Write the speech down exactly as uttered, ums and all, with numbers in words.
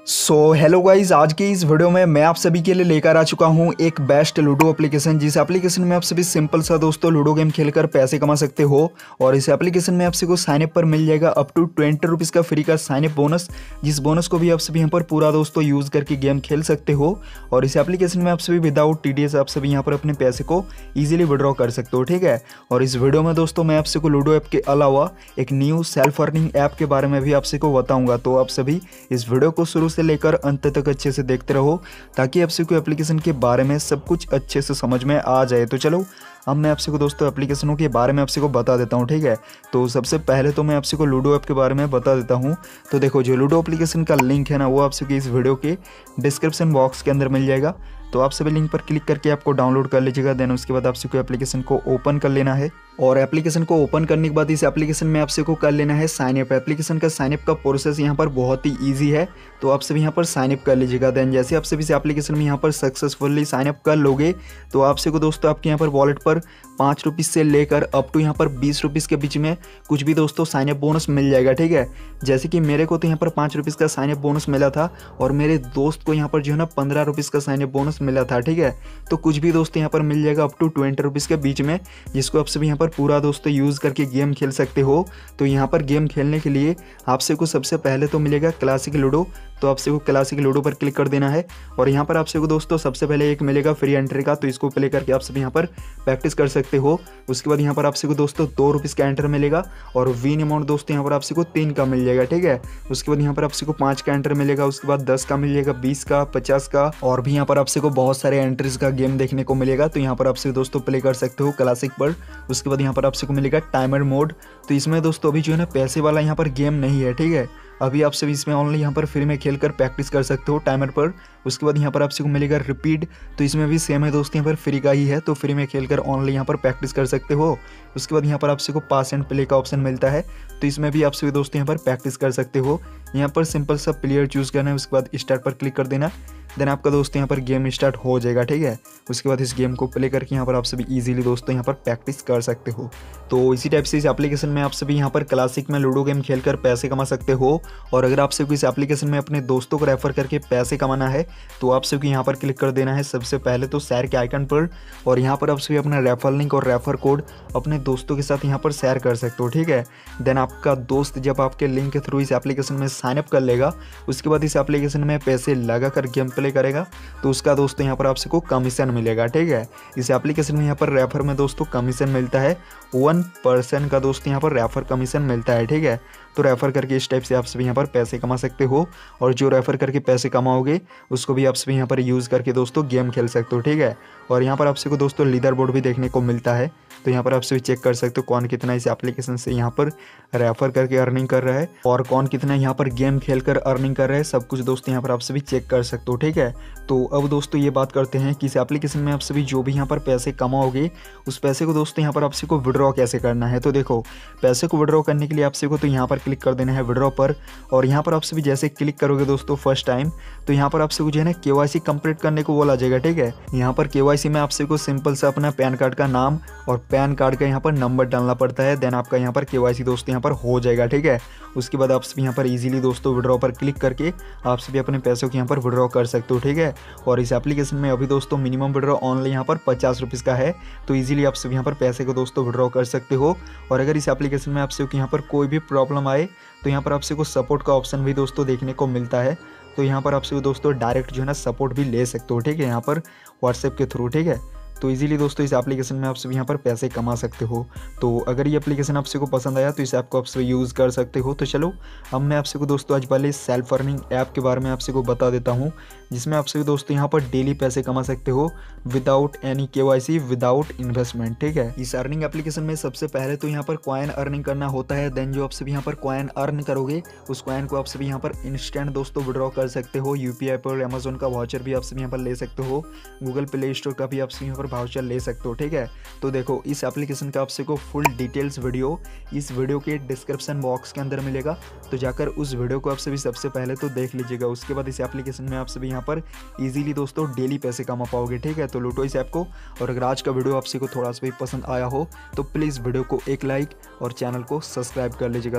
So hello guys, आज की इस वीडियो में मैं आप सभी के लिए लेकर आ चुका हूं एक बेस्ट लूडो एप्लीकेशन। जिस एप्लीकेशन में आप सभी सिंपल सा दोस्तों लूडो गेम खेलकर पैसे कमा सकते हो। और इस एप्लीकेशन में आप सभी को साइन अप पर मिल जाएगा अप टू ट्वेंटी रुपीज़ का फ्री का साइन अप बोनस, जिस बोनस को भी आप सभी यहाँ पर पूरा दोस्तों यूज़ करके गेम खेल सकते हो। और इस एप्लीकेशन में आप सभी विदाउट टी डी एस आप सभी यहाँ पर अपने पैसे को ईजिली विड्रॉ कर सकते हो, ठीक है। और इस वीडियो में दोस्तों मैं आप सभी को लूडो ऐप के अलावा एक न्यू सेल्फ अर्निंग ऐप के बारे में भी आप सभी को बताऊंगा। तो आप सभी इस वीडियो को शुरू से लेकर अंत तक अच्छे से देखते रहो ताकि आप सभी को एप्लीकेशन के बारे में सब कुछ अच्छे से समझ में आ जाए। तो चलो अब मैं आप सभी को दोस्तों एप्लीकेशनों के बारे में आप सभी को बता देता हूं, ठीक है। तो सबसे पहले तो मैं आप सभी को लूडो ऐप के बारे में बता देता हूं। तो देखो, जो लूडो एप्लीकेशन का लिंक है ना, वो आप सभी इस वीडियो के डिस्क्रिप्शन बॉक्स के अंदर मिल जाएगा। तो आप सभी लिंक पर क्लिक करके आपको डाउनलोड कर लीजिएगा। देन उसके बाद आप सभी को एप्लीकेशन को ओपन कर लेना है। और एप्लीकेशन को ओपन करने के बाद इस एप्लीकेशन में आप सभी को कर लेना है साइन अप। एप्लीकेशन का साइन अप का प्रोसेस यहाँ पर बहुत ही ईजी है, तो आप सभी यहाँ पर साइन अप कर लीजिएगा। देन जैसे आप सभी इस एप्लीकेशन में यहाँ पर सक्सेसफुली साइन अप कर लोगे तो आप सभी को दोस्तों आपके यहाँ पर वॉलेट पर पाँच रुपीज़ से लेकर अप टू यहाँ पर बीस रुपीज़ के बीच में कुछ भी दोस्तों साइन अप बोनस मिल जाएगा, ठीक है। जैसे कि मेरे को तो यहाँ पर पाँच रुपीज़ का साइन अप बोनस मिला था और मेरे दोस्त को यहाँ पर जो है ना पंद्रह रुपीज़ का साइन अप बोनस मिला था, ठीक है। तो कुछ भी दोस्तों यहाँ पर मिल जाएगा अप टू ट्वेंटी रुपीज़ के बीच में, जिसको आप सभी यहाँ पर पूरा दोस्तों यूज़ करके गेम खेल सकते हो। तो यहाँ पर गेम खेलने के लिए आप सभी को सबसे पहले तो मिलेगा क्लासिक लूडो। तो आप सभी को क्लासिक लूडो पर क्लिक कर देना है और यहाँ पर आप सभी को दोस्तों सबसे पहले एक मिलेगा फ्री एंट्री का, तो इसको प्ले करके आप सभी यहाँ पर प्रैक्टिस कर सकते हो। उसके बाद यहाँ पर आप सभी को दोस्तों दो रुपीज़ का एंटर मिलेगा और विन अमाउंट दोस्तों यहाँ पर आप सभी को तीन का मिल जाएगा, ठीक है। उसके बाद यहाँ पर आप सभी को पाँच का एंटर मिलेगा, उसके बाद दस का मिल जाएगा, बीस का, पचास का, और भी यहाँ पर आप सभी को बहुत सारे एंट्रीज का गेम देखने को मिलेगा। तो यहाँ पर आप सभी दोस्तों प्ले कर सकते हो क्लासिक पर। उसके बाद यहाँ पर आप सभी को मिलेगा टाइमर मोड। तो इसमें दोस्तों अभी जो है ना पैसे वाला यहाँ पर गेम नहीं है, ठीक है। अभी आप सभी इसमें ओनली यहाँ पर फ्री में खेलकर प्रैक्टिस कर सकते हो टाइमर पर। उसके बाद यहाँ पर आप सभी को मिलेगा रिपीट। तो इसमें भी सेम है दोस्तों, यहाँ पर फ्री का ही है, तो फ्री में खेलकर ओनली यहाँ पर प्रैक्टिस कर सकते हो। उसके बाद यहाँ पर आप सभी को पास एंड प्ले का ऑप्शन मिलता है, तो इसमें भी आप सभी दोस्तों यहाँ पर प्रैक्टिस कर सकते हो। यहाँ पर सिंपल सा प्लेयर चूज़ करना है, उसके बाद स्टार्ट पर क्लिक कर देना। देन आपका दोस्तों यहाँ पर गेम स्टार्ट हो जाएगा, ठीक है। उसके बाद इस गेम को प्ले करके यहाँ पर आप सभी इजीली दोस्तों यहाँ पर प्रैक्टिस कर सकते हो। तो इसी टाइप से इस एप्लीकेशन में आप सभी यहाँ पर क्लासिक में लूडो गेम खेलकर पैसे कमा सकते हो। और अगर आप सभी इस एप्लीकेशन में अपने दोस्तों को रेफर करके पैसे कमाना है तो आप सभी यहाँ पर क्लिक कर देना है सबसे पहले तो शेयर के आइकन पर। और यहाँ पर आप सभी अपना रेफर लिंक और रेफर कोड अपने दोस्तों के साथ यहाँ पर शेयर कर सकते हो, ठीक है। देन आपका दोस्त जब आपके लिंक के थ्रू इस एप्लीकेशन में साइन अप कर लेगा, उसके बाद इस एप्लीकेशन में पैसे लगाकर गेम प्ले करेगा तो उसका दोस्तों यहाँ पर आप सबको कमीशन मिलेगा, ठीक है। इस एप्लीकेशन में यहाँ पर रेफर में दोस्तों कमीशन मिलता है, वन परसेंट का दोस्तों यहाँ पर रेफर कमीशन मिलता है, ठीक है। तो रेफर करके इस टाइप से आप सभी यहाँ पर पैसे कमा सकते हो। और जो रेफर करके पैसे कमाओगे उसको भी आप सभी यहाँ पर यूज़ करके दोस्तों गेम खेल सकते हो, ठीक है। और यहाँ पर आप सभी को दोस्तों लीडर बोर्ड भी देखने को मिलता है, तो यहाँ पर आप सभी चेक कर सकते हो कौन कितना इस एप्लीकेशन से यहाँ पर रेफर करके अर्निंग कर रहा है और कौन कितना यहाँ पर गेम खेलकर अर्निंग कर रहा है। सब कुछ दोस्तों यहाँ पर आप सभी चेक कर सकते हो, ठीक है। तो अब दोस्तों ये बात करते हैं कि इस एप्लीकेशन में आप सभी जो भी यहाँ पर पैसे कमाओगे उस पैसे को दोस्तों यहाँ पर आप सभी को विड्रॉ कैसे करना है। तो देखो, पैसे को विड्रॉ करने के लिए आप सभी को तो यहाँ पर क्लिक कर देना है विड्रॉ पर। और यहाँ पर आप सभी जैसे क्लिक करोगे दोस्तों फर्स्ट टाइम, तो यहाँ पर आप सभी को जो है ना केवाईसी कंप्लीट करने को बोला जाएगा, ठीक है। यहाँ पर केवाईसी में आप सभी को सिंपल सा अपना पैन कार्ड का नाम और पैन कार्ड का यहाँ पर नंबर डालना पड़ता है। देन आपका यहाँ पर केवाईसी दोस्तों यहाँ पर हो जाएगा, ठीक है। उसके बाद आप सभी यहाँ पर इजीली दोस्तों विड्रॉ पर क्लिक करके आप सभी अपने पैसों को यहाँ पर विड्रॉ कर सकते हो, ठीक है। और इस एप्लीकेशन में अभी दोस्तों मिनिमम विड्रॉ ऑनली यहाँ पर पचास रुपीज़ का है, तो इजीली आप सभी यहाँ पर पैसे को दोस्तों विड्रॉ कर सकते हो। और अगर इस एप्लीकेशन में आप सभी को यहाँ पर कोई भी प्रॉब्लम आए तो यहाँ पर आप सभी को सपोर्ट का ऑप्शन भी दोस्तों देखने को मिलता है। तो यहाँ पर आप सभी दोस्तों डायरेक्ट जो है ना सपोर्ट भी ले सकते हो, ठीक है, यहाँ पर व्हाट्सएप के थ्रू, ठीक है। तो इजीली दोस्तों इस एप्लीकेशन में आप सभी यहाँ पर पैसे कमा सकते हो। तो अगर ये एप्लीकेशन आप सभी को पसंद आया तो इस ऐप को आप सभी यूज़ कर सकते हो। तो चलो अब मैं आप सभी को दोस्तों आज वाले सेल्फ अर्निंग ऐप के बारे में आप सभी को बता देता हूँ, जिसमें आप सभी दोस्तों यहाँ पर डेली पैसे कमा सकते हो without any KYC, without investment, ठीक है। इस अर्निंग एप्लीकेशन में सबसे पहले तो यहाँ पर कॉइन अर्निंग करना होता है। देन जो आप सभी यहाँ पर कॉइन अर्न करोगे उस कॉइन को आप सभी यहाँ पर इंस्टेंट दोस्तों विड्रॉ कर सकते हो। यूपीआई पर अमेजोन का वाउचर भी आप सभी यहाँ पर ले सकते हो, गूगल प्ले स्टोर का भी आप सभी यहाँ पर वाउचर ले सकते हो, ठीक है। तो देखो, इस एप्लीकेशन का आप सभी को फुल डिटेल्स वीडियो इस वीडियो के डिस्क्रिप्शन बॉक्स के अंदर मिलेगा, तो जाकर उस वीडियो को आप सभी सबसे पहले तो देख लीजिएगा। उसके बाद इस एप्लीकेशन में आप सभी यहाँ पर इजीली दोस्तों डेली पैसे कमा पाओगे, ठीक है। तो लूटो इस ऐप को। और अगर आज का वीडियो आप सभी को थोड़ा सा भी पसंद आया हो तो प्लीज़ वीडियो को एक लाइक और चैनल को सब्सक्राइब कर लीजिएगा।